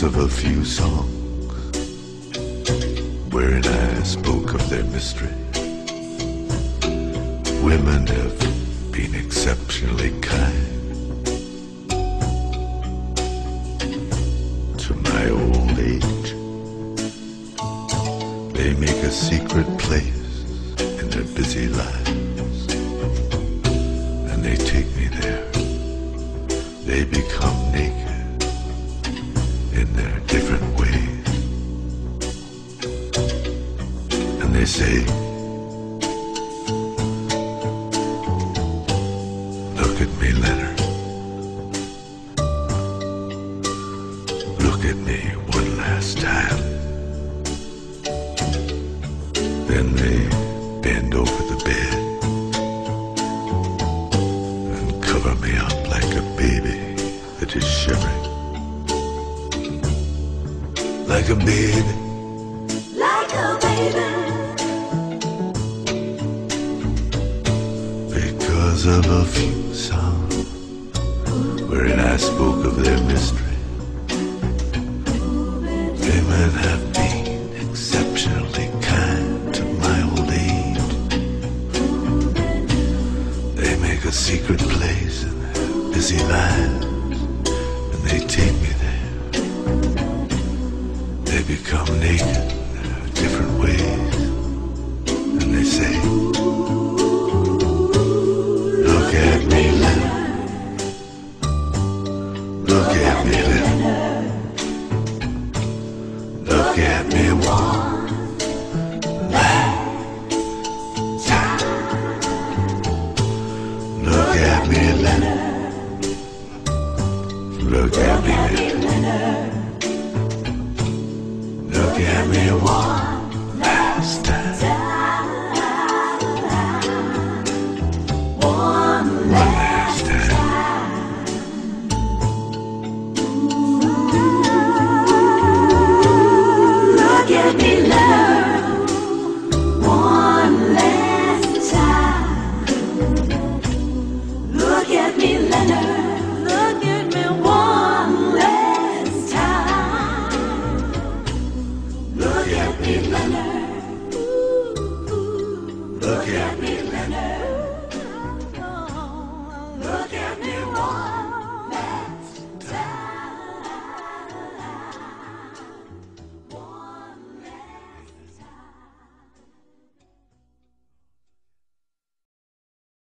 of a few songs wherein I spoke of their mystery. Women have been exceptionally kind to my old age. They make a secret place in their busy lives, and they take me there. They become naked in their different ways, and they say, "Look at me, Leonard. Look at me one last time." Then they bend over the bed and cover me up like a baby that is shivering. Like a baby. Like a baby. Because of a few songs wherein I spoke of their mystery. Women have been exceptionally kind to my old age. They make a secret place in their busy lives, and they take me there. They become naked in their different ways, and they say, "Look at me, Leonard. Look at me, Leonard. Look at me one last time. Look at me, Leonard. Look at me, Leonard. Look at me one last time."